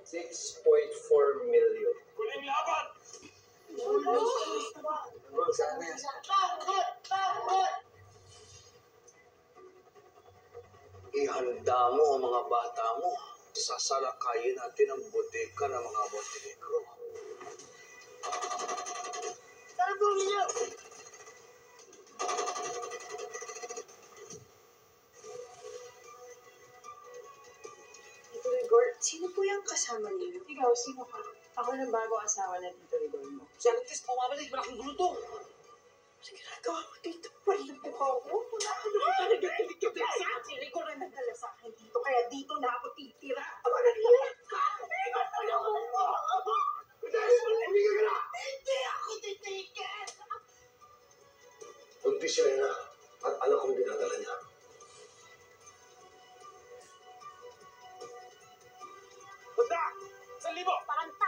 6.4 million. Kuling laban! Bro, sana yan. Ihanda mo ang mga bata mo. Sasalakayin natin ang bodega ng mga Montenegro. Tara po ninyo! Tito Rigor, sino po yung kasama niyo? Ikaw, sino ka? Ako ng bago asawa na Tito Rigor mo. Si Alantes, pumabalik, malaking gulo to! Ano ginagawa mo dito? Pali na po ako. Wala ka naman talaga kilikipit sa akin. Si Rigor na nagdala sa akin dito, kaya dito na ako titira. Ama na niya! Rigor, tulungan mo! Hindi ka na! Hindi ako titigil! Buntis siya na at alam kong dinadala niya. Banda! 1,000! Taranta!